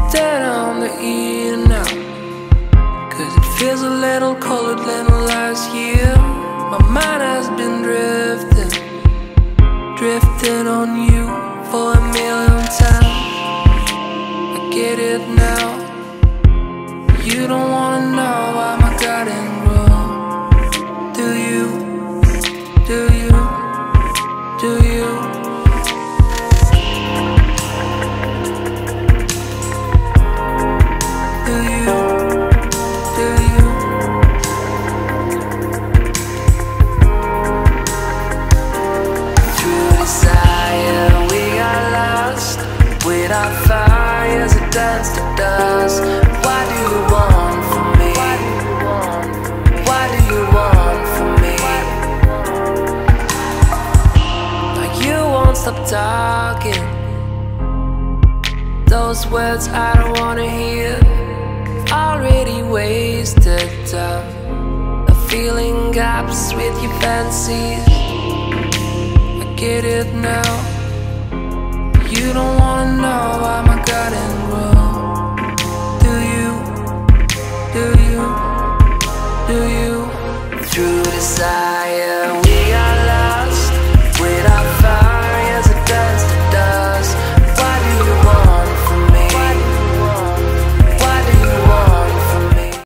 Turn on the heat now, 'cause it feels a little colder than last year. My mind has been drifting on you for a million times. I get it now. You don't wanna know why my garden grows. Do you? Do you? Do you? Do you? Do you? Through desire we got lost, with our fires it turns to dust. Why do you want from me? Why do you want from me? Like you won't stop talking those words I don't wanna hear. Already wasted time, a feeling gaps with your fancies. I get it now. You don't wanna know why my garden grows.